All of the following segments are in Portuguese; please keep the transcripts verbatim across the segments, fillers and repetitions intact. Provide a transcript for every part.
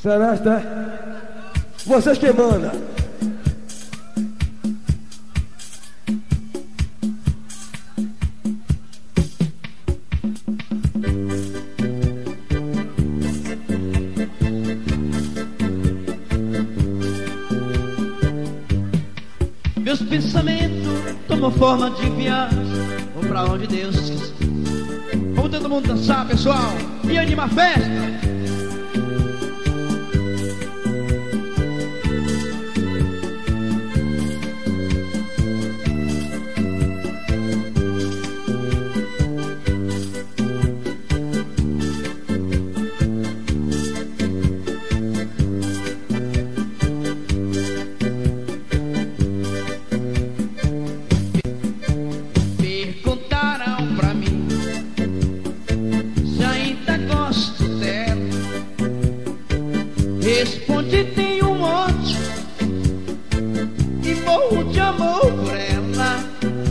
Seresta, vocês que mandam. Meus pensamentos tomam forma de viagem, vou pra onde Deus quiser. Vamos todo mundo dançar, pessoal, e animar a festa. Respondi, tenho um monte e morro de amor por ela.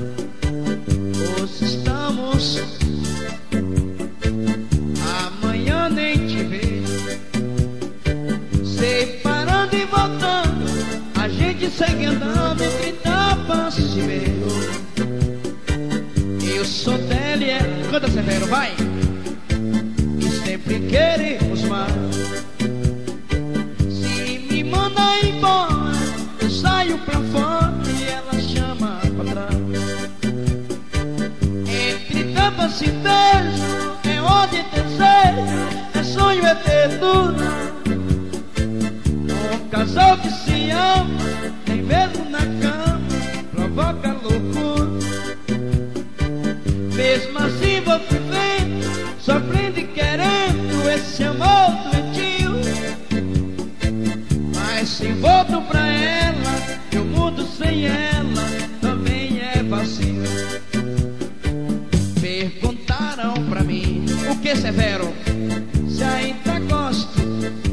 Hoje estamos, amanhã nem te vejo. Separando e voltando, a gente segue andando entre tapas e beijo. Eu sou dela e ela, canta Severo, vai! E sempre queremos mais. Saio pra fora e ela chama pra trás. Entre tapas e beijo, é ódio e desejo, é sonho eterno. Um casal que se ama, tem medo na cama, provoca loucura. Mesmo assim vou vivendo, sofrendo e querendo esse amor doentio. Mas se volto pra ela, eu mudo sem ela, também é vazio. Perguntaram pra mim, o que, Severo? Se ainda gosto.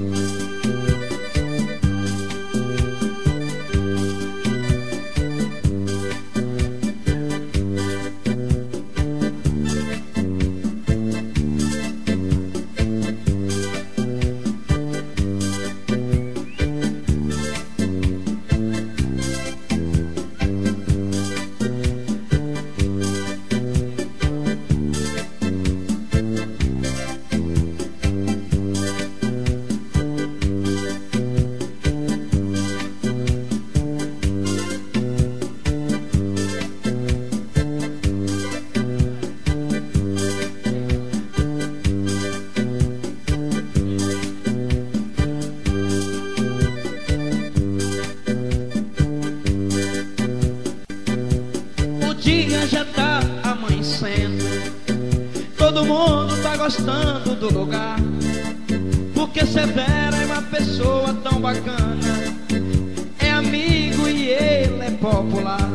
Já tá amanhecendo, todo mundo tá gostando do lugar, porque Severo é uma pessoa tão bacana, é amigo e ele é popular.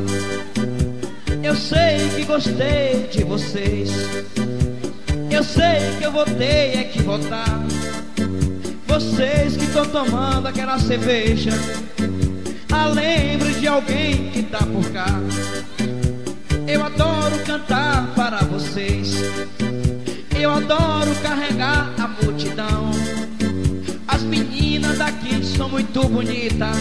Eu sei que gostei de vocês, eu sei que eu votei é que votar. Vocês que estão tomando aquela cerveja, ah, lembre de alguém que tá por cá. Eu adoro cantar para vocês, eu adoro carregar a multidão. As meninas daqui são muito bonitas,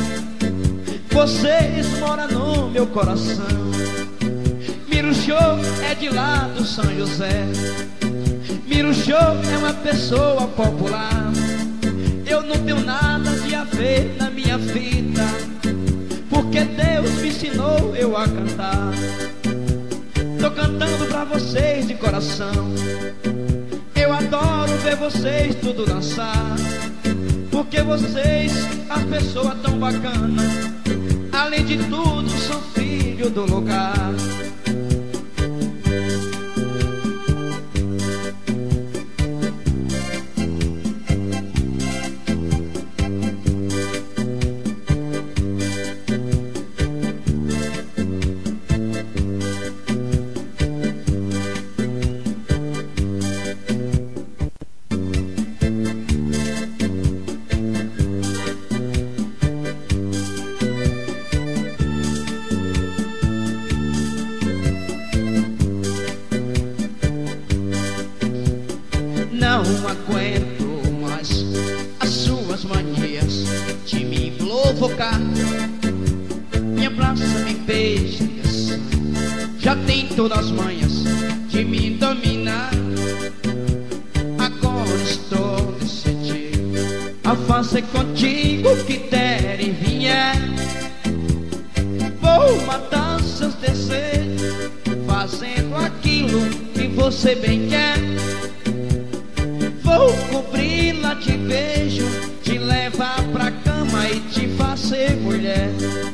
vocês moram no meu coração. Miruxô é de lá do São José, Miruxô é uma pessoa popular. Eu não tenho nada de a ver na minha vida, porque Deus me ensinou eu a cantar. Tô cantando pra vocês de coração, eu adoro ver vocês tudo dançar, porque vocês, as pessoas tão bacanas, além de tudo são filhos do lugar. boca, me abraça, me beija, me assanha. Já tem todas as manhas de me dominar. Agora estou decidido a fazer contigo o que der e vier. Vou matar seus desejos, fazendo aquilo que você bem quer. Vou cobri-la de beijo, te levar pra cama e te fazer mulher.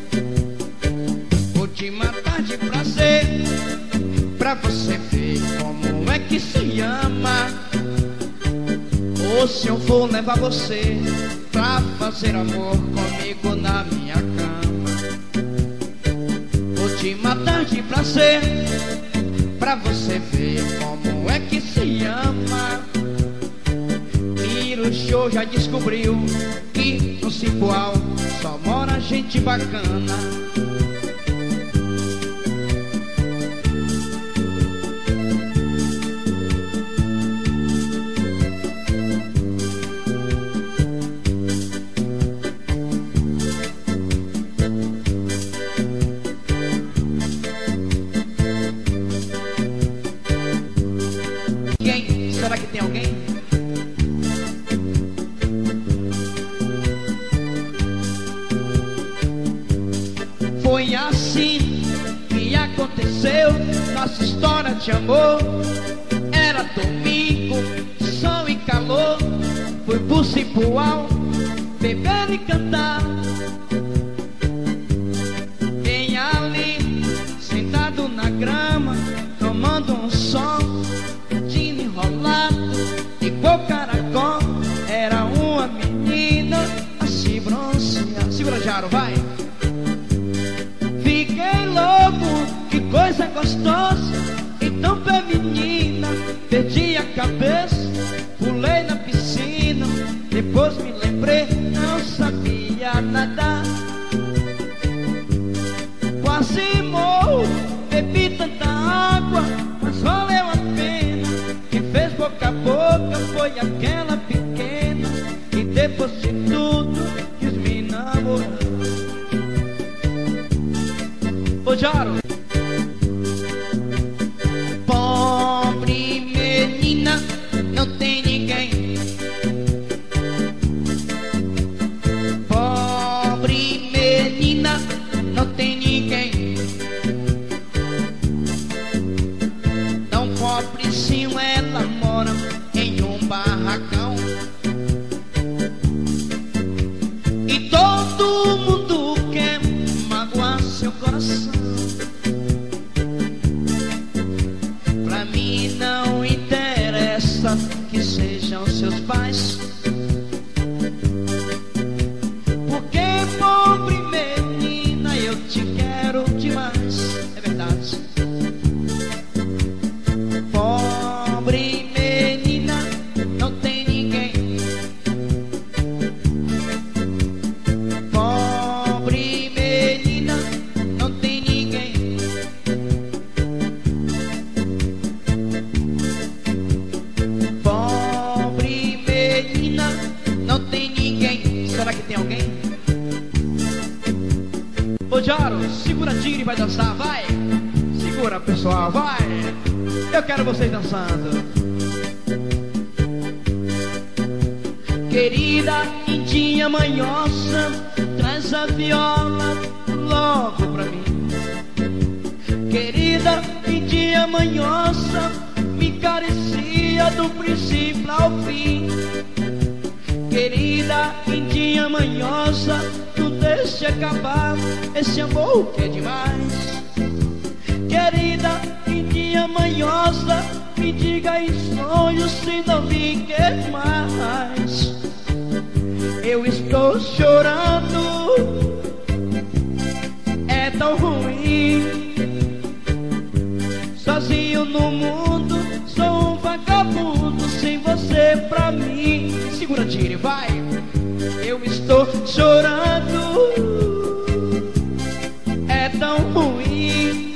Vou te matar de prazer, pra você ver como é que se ama. Ou se eu for levar você pra fazer amor comigo na minha cama. Vou te matar de prazer, pra você ver como é que se ama. O show já descobriu que no Cipoal só mora gente bacana. Quem? Será que tem alguém? Foi assim que aconteceu nossa história de amor. Era domingo, sol e calor. Fui pro Cipoal beber e cantar. Bem ali, sentado na grama, tomando um sol, gin enrolado, igual caracol. Era uma menina a se bronzear. Segura, Jaro, vai! Fiquei louco, que coisa gostosa, então feminina. Perdi a cabeça, pulei na piscina. Depois me lembrei, não sabia nadar. Quase morro, bebi tanta água, mas valeu a pena. Quem fez boca a boca foi aquela pequena, e depois de tudo quis me namorar. Ô Jaro! Pobre menina, não tem ninguém. Pobre menina, não tem ninguém. Tão pobrezinho, ela mora em um barracão. E todo mundo quer magoar seu coração. Pra mim não interessa que sejam seus pais, porque pobre menina, eu te quero demais. É verdade. Pobre menina, não tem ninguém. Pobre menina, não tem ninguém. Pobre menina, não tem ninguém. Será que tem alguém? Ô Jaro, segura a tira e vai dançar, vai! Segura, pessoal, vai! Eu quero vocês dançando. Querida indinha manhosa, traz a viola logo pra mim. Querida indinha manhosa, me acaricia do princípio ao fim. Querida indinha manhosa, não deixe acabar esse amor que é demais. Querida indinha manhosa, me diga em sonhos se não me quer mais. Eu estou chorando, é tão ruim. Sozinho no mundo, sou um vagabundo sem você pra mim. Segura, tire, vai! Eu estou chorando, é tão ruim.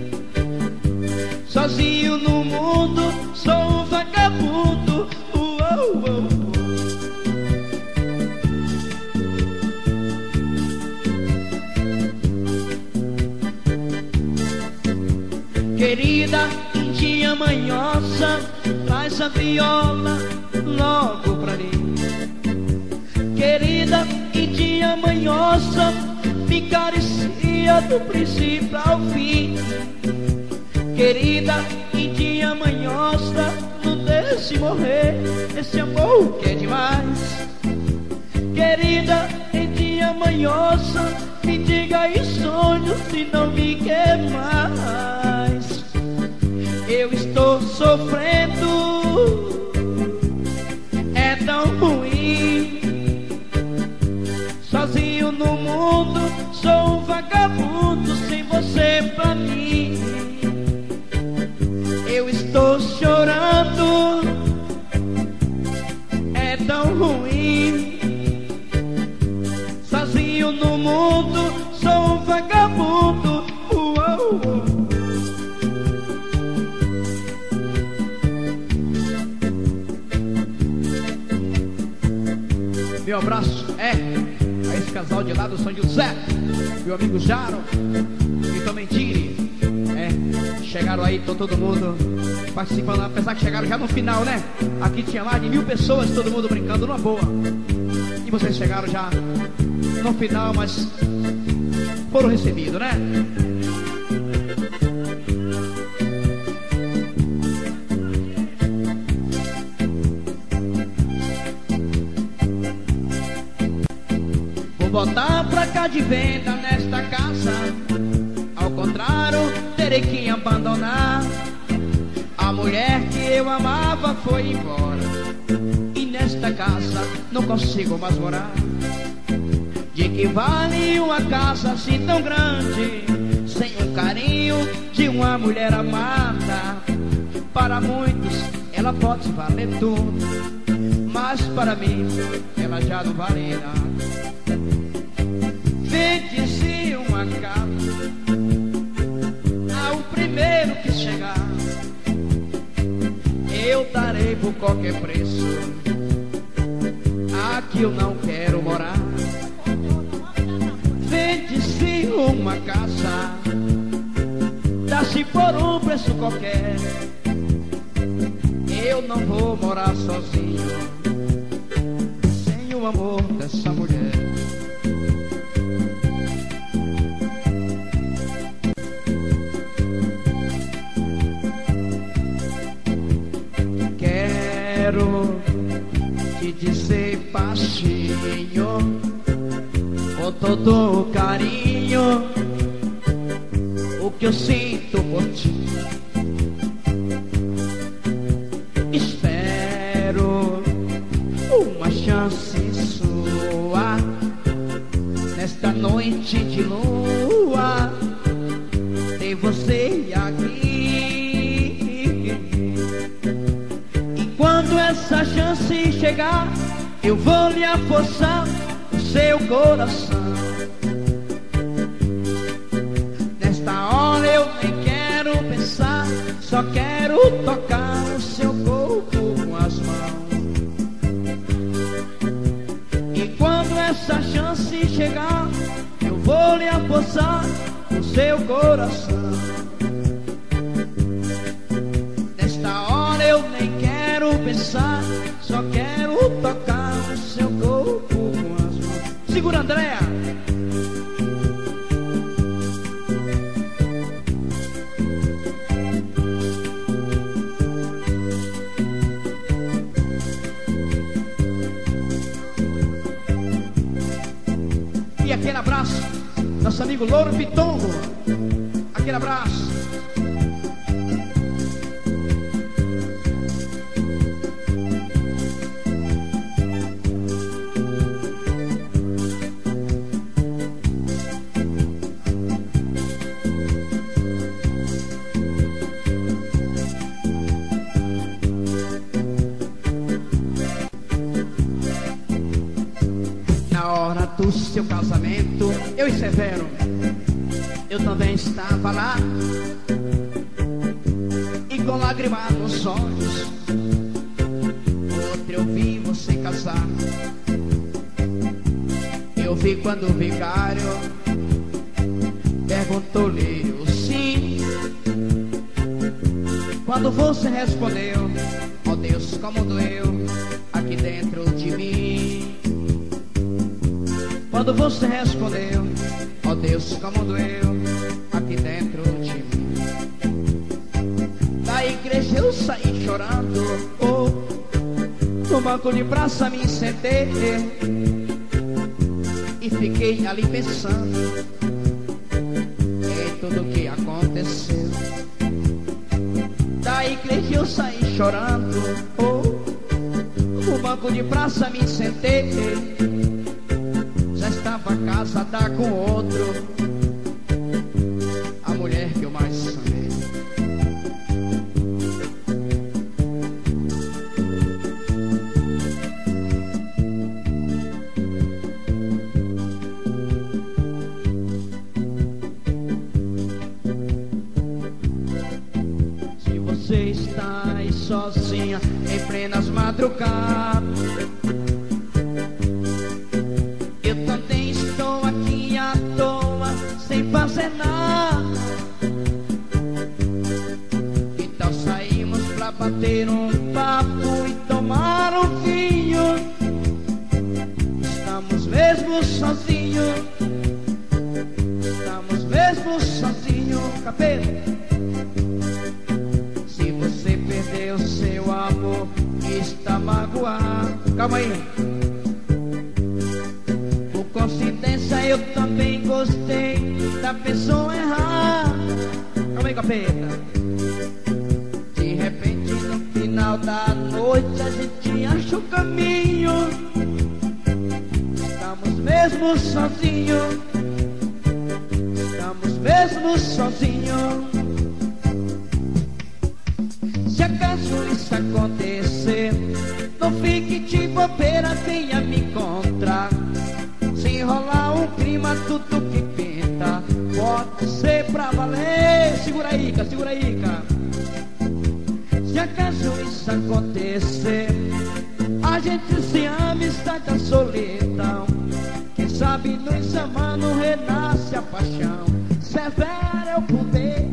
Sozinho no mundo, sou um vagabundo. Uou, uou. Querida indinha manhosa, traz a viola logo pra mim. Querida indinha manhosa, me acaricia do princípio ao fim. Querida indinha manhosa, não deixe morrer esse amor que é demais. Querida indinha manhosa, me diga em sonhos se não me quer mais. Eu estou sofrendo, é tão ruim. Sozinho no mundo, sou um vagabundo sem você pra mim. Eu estou chorando, é tão ruim. Sozinho no mundo, sou um vagabundo. Uou, uou. Meu abraço é a esse casal de lá do São José, meu amigo Jaro e também Tiri. É, chegaram aí, tô todo mundo participando, apesar que chegaram já no final, né? Aqui tinha mais de mil pessoas, todo mundo brincando numa boa. E vocês chegaram já no final, mas foram recebidos, né? Vou botar pra cá de venda nesta casa, ao contrário, terei que abandonar. A mulher que eu amava foi embora, e nesta casa não consigo mais morar. De que vale uma casa assim tão grande, sem o carinho de uma mulher amada? Para muitos ela pode valer tudo, mas para mim ela já não vale nada. Vende-se uma casa ao primeiro que chegar, eu darei por qualquer preço. Aqui eu não quero morar. Vende-se uma casa, dá-se por um preço qualquer. Eu não vou morar sozinho sem o amor dessa mulher. Quero te dizer baixinho, com todo carinho, o que eu sinto por ti. Espero uma chance sua nesta noite de lua, ter você aqui. E quando essa chance chegar, eu vou lhe afossar o seu coração. Nesta hora eu nem quero pensar, só quero tocar o seu corpo com as mãos. E quando essa chance chegar, eu vou lhe afossar o seu coração. Nesta hora eu nem quero pensar, só quero tocar o seu corpo com as mãos. Segura, Andréa. E aquele abraço, nosso amigo Louro Pitongo. Aquele abraço. Na hora do seu casamento, eu e Severo, eu também estava lá, e com lágrimas nos olhos, outra eu vi você casar. Eu vi quando o vigário perguntou-lhe o sim, Quando você respondeu, ó Deus, como doeu aqui dentro de mim. Quando você respondeu, ó Deus, como doeu aqui dentro de mim. Da igreja eu saí chorando, oh, no banco de praça me sentei e fiquei ali pensando em tudo que aconteceu. Da igreja eu saí chorando, oh, no banco de praça me sentei. Já estava casada com outro, a mulher que eu mais amei. Se você está aí sozinha em plenas madrugadas, eu também estou aqui à toa, sem fazer nada. Então saímos pra bater um papo e tomar um vinho. Estamos mesmo sozinhos, estamos mesmo sozinhos, capeta. Se você perdeu seu amor e está magoado, calma aí. Coincidência, eu também gostei da pessoa errada. Calma aí, capeta. De repente, no final da noite, a gente acha o caminho. Estamos mesmo sozinhos, estamos mesmo sozinhos. Se acaso isso acontecer, não fique de bobeira, venha me encontrar. Se enrolar um clima, tudo que pinta pode ser pra valer. Segura aí, cara, segura aí, cara. Se acaso isso acontecer, a gente se ama e sai da solidão. Quem sabe nos amando renasce a paixão. Severo é o poder.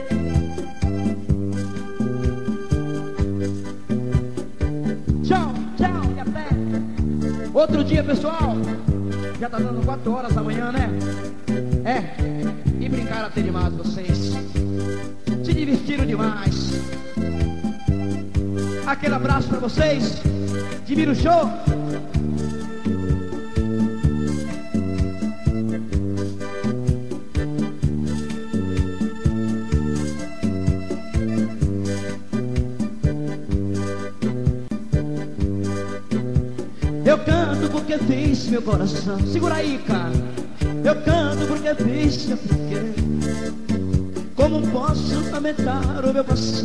Tchau, tchau e até outro dia, pessoal. Já tá dando quatro horas da manhã, né? É, e brincaram até demais vocês. Se divertiram demais. Aquele abraço pra vocês. Divira o show. Eu canto porque fiz meu coração. Segura aí, cara. Eu canto porque fiz meu porquê. Como posso lamentar o meu passado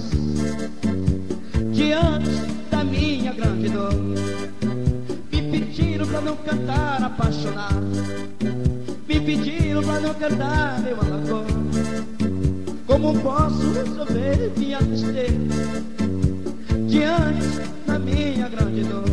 diante da minha grande dor? Me pediram pra não cantar apaixonado, me pediram pra não cantar meu amor. Como posso resolver minha tristeza diante da minha grande dor?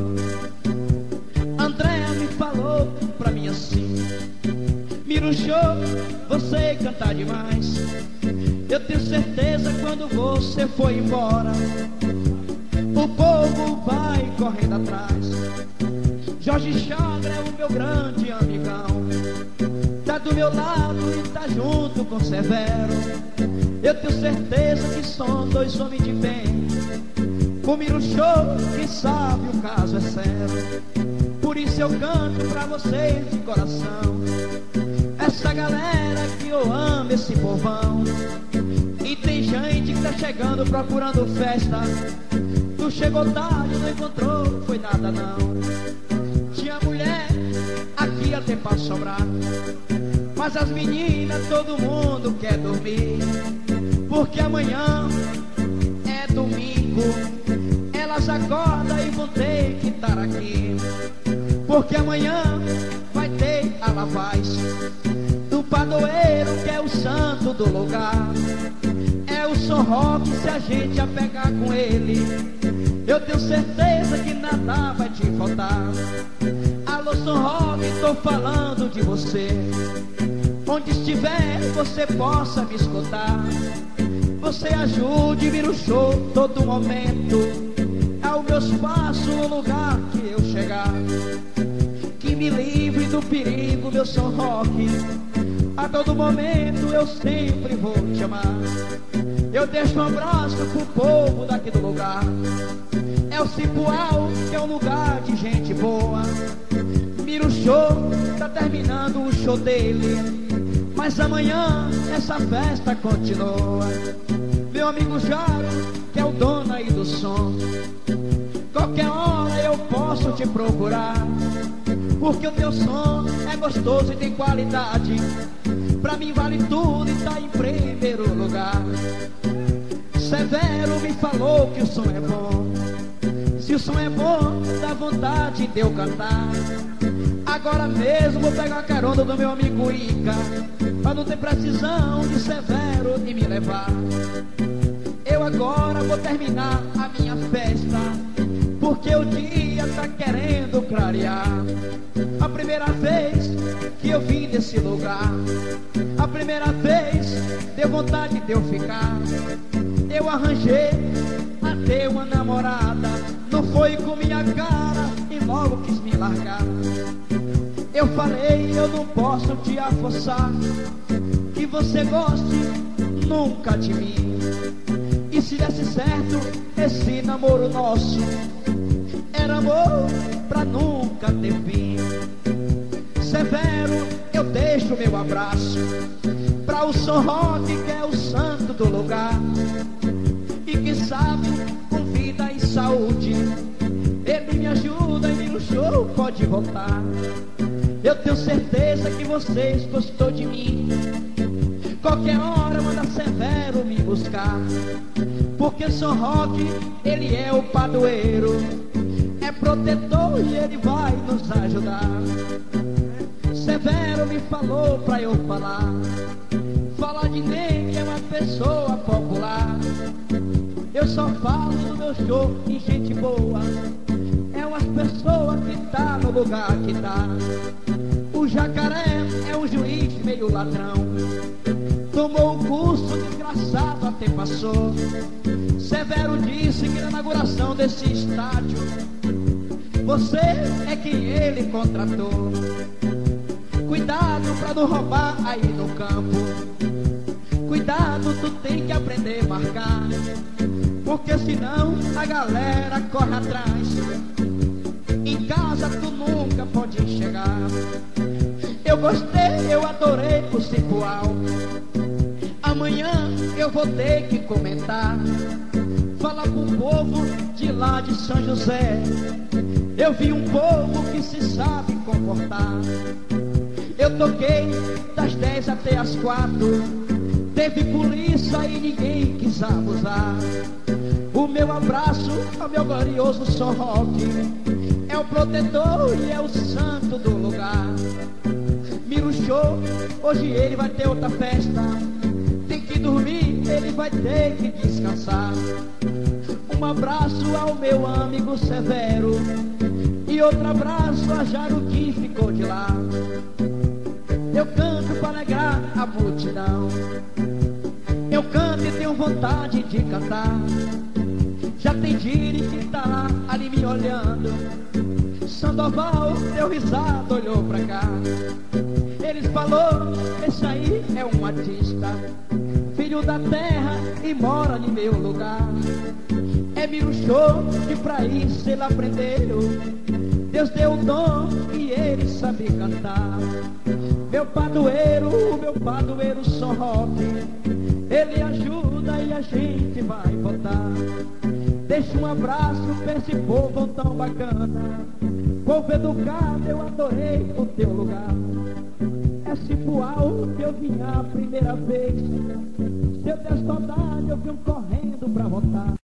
André me falou pra mim assim: Miruxô, você canta demais. Eu tenho certeza quando você foi embora, o povo vai correndo atrás. Jorge Chagra é o meu grande amigão, tá do meu lado e tá junto com Severo. Eu tenho certeza que são dois homens de bem. O Miruxô, quem sabe o caso é sério. Por isso eu canto pra vocês de coração, essa galera que eu amo, esse povão. E tem gente que tá chegando procurando festa. Tu chegou tarde, não encontrou, foi nada não. Tinha mulher aqui até pra sobrar, mas as meninas, todo mundo quer dormir, porque amanhã é domingo. Elas acordam e vão ter que estar aqui, porque amanhã vai ter a lavagem do padroeiro, que é o santo do lugar. É o Som Rock, se a gente apegar com ele, eu tenho certeza que nada vai te faltar. Alô Som Rock, tô falando de você. Onde estiver, você possa me escutar. Você ajude e vira o show todo momento. É o meu espaço, o lugar que eu chegar, que me livre do perigo, meu som rock. A todo momento eu sempre vou te amar. Eu deixo um abraço pro povo daqui do lugar. É o Cipual, que é um lugar de gente boa. Mira o show, tá terminando o show dele, mas amanhã essa festa continua. Meu amigo Jaro, que é o dono aí do som, qualquer hora eu posso te procurar, porque o teu som é gostoso e tem qualidade. Pra mim vale tudo e tá em primeiro lugar. Severo me falou que o som é bom. Se o som é bom, dá vontade de eu cantar. Agora mesmo vou pegar a carona do meu amigo Ica, pra não ter precisão de Severo e me levar. Eu agora vou terminar a minha festa, porque o dia tá querendo clarear. A primeira vez que eu vim desse lugar, a primeira vez deu vontade de eu ficar. Eu arranjei até uma namorada, não foi com minha cara e logo quis me largar. Eu falei, eu não posso te afossar, que você goste nunca de mim. E se desse certo esse namoro nosso, era amor pra nunca ter fim. Severo, eu deixo meu abraço pra o som rock, que é o santo do lugar, e que sabe com vida e saúde ele me ajuda e no show pode voltar. Eu tenho certeza que vocês gostou de mim. Qualquer hora manda Severo me buscar, porque som rock, ele é o padroeiro, é protetor e ele vai nos ajudar. Severo me falou pra eu falar, falar de quem é uma pessoa popular. Eu só falo do meu show de gente boa, é umas pessoas que tá no lugar que tá. O Jacaré é um juiz meio ladrão, tomou um curso desgraçado até passou. Severo disse que na inauguração desse estádio você é quem ele contratou. Cuidado pra não roubar aí no campo, cuidado, tu tem que aprender a marcar, porque senão a galera corre atrás. Em casa tu nunca pode chegar. Eu gostei, eu adorei o Cipual. Amanhã eu vou ter que comentar, falar pro povo de lá de São José. Eu vi um povo que se sabe comportar. Eu toquei das dez até as quatro, teve polícia e ninguém quis abusar. O meu abraço ao meu glorioso som rock, é o protetor e é o santo do lugar. Mira o show, hoje ele vai ter outra festa, tem que dormir, ele vai ter que descansar. Um abraço ao meu amigo Severo e outro abraço a Jaro que ficou de lá. Eu canto para alegrar a multidão, eu canto e tenho vontade de cantar. Já tem Giri que tá lá ali me olhando, Sandoval deu risada, olhou pra cá. Eles falou, esse aí é um artista, filho da terra e mora no meu lugar. É Miro Show que pra isso ele aprendeu, Deus deu um dom e ele sabe cantar. Meu padroeiro, meu padroeiro som rock, ele ajuda e a gente vai votar. Deixa um abraço pra esse povo tão bacana, povo educado, eu adorei o teu lugar. É Cipual que eu vim a primeira vez, se eu der saudade eu vim correndo pra votar.